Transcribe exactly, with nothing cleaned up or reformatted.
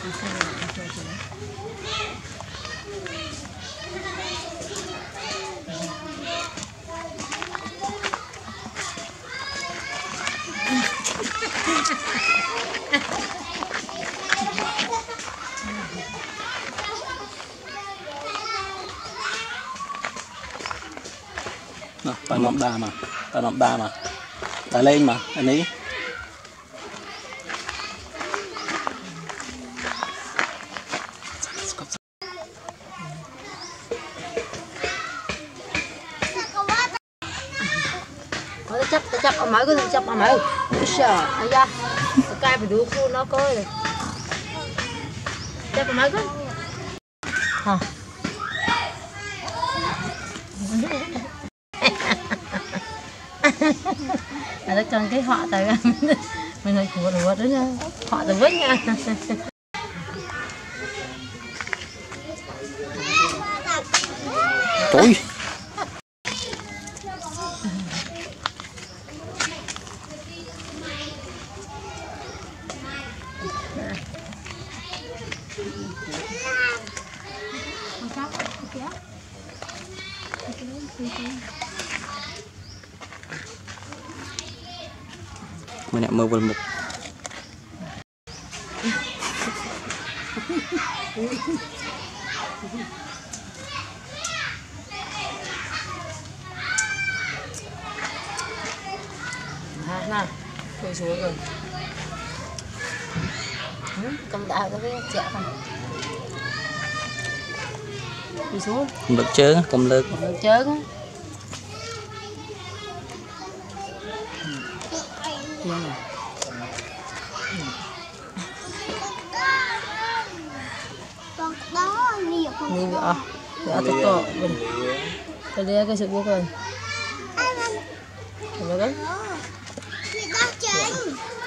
Tao nộp đà mà, tao nộp đà mà, tao lên mà, anh ấy. Tao chấp, tao chấp ở mấy cái chấp ở mấy, sợ, ai da, tao cài phải đủ khuôn nó coi rồi, chấp ở mấy cái, hả? Là nó cần cái họ tới mình hơi của đồ đó nha, họ từ vứt nha. Tối. Mình đã mơ vần một à, nào tôi xuống rồi cầm đào cái chẹo này đi xuống cầm lực chớ cầm lực cầm lực chớ á đi vợ vợ tôi cọ mình tôi đi cái sự buộc rồi. Được đấy.